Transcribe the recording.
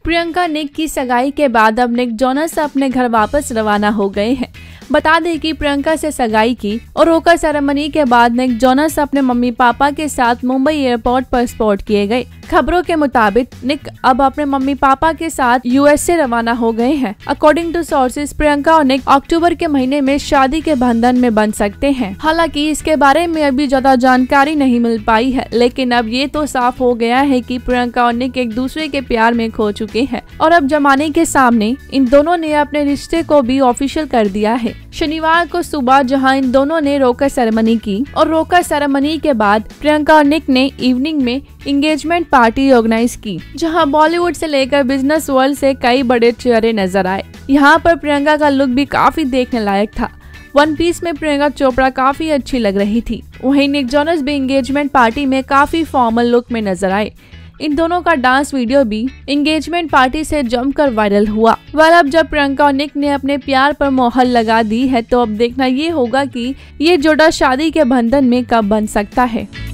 प्रियंका निक की सगाई के बाद अब निक जोनस अपने घर वापस रवाना हो गए हैं। बता दें कि प्रियंका से सगाई की और रोका सेरेमनी के बाद निक जोनस अपने मम्मी पापा के साथ मुंबई एयरपोर्ट पर स्पॉट किए गए। खबरों के मुताबिक निक अब अपने मम्मी पापा के साथ यूएस से रवाना हो गए हैं। अकॉर्डिंग टू सोर्सेज, प्रियंका और निक अक्टूबर के महीने में शादी के बंधन में बंध सकते हैं। हालांकि इसके बारे में अभी ज्यादा जानकारी नहीं मिल पाई है, लेकिन अब ये तो साफ हो गया है कि प्रियंका और निक एक दूसरे के प्यार में खो चुके हैं और अब जमाने के सामने इन दोनों ने अपने रिश्ते को भी ऑफिशियल कर दिया है। शनिवार को सुबह जहां इन दोनों ने रोका सेरेमनी की और रोका सेरेमनी के बाद प्रियंका और निक ने इवनिंग में एंगेजमेंट पार्टी ऑर्गेनाइज की, जहां बॉलीवुड से लेकर बिजनेस वर्ल्ड से कई बड़े चेहरे नजर आए। यहां पर प्रियंका का लुक भी काफी देखने लायक था। वन पीस में प्रियंका चोपड़ा काफी अच्छी लग रही थी। वहीं निक जोनस भी एंगेजमेंट पार्टी में काफी फॉर्मल लुक में नजर आए। इन दोनों का डांस वीडियो भी एंगेजमेंट पार्टी से जमकर वायरल हुआ। अब जब प्रियंका और निक ने अपने प्यार पर मोहर लगा दी है, तो अब देखना ये होगा कि ये जोड़ा शादी के बंधन में कब बंध सकता है।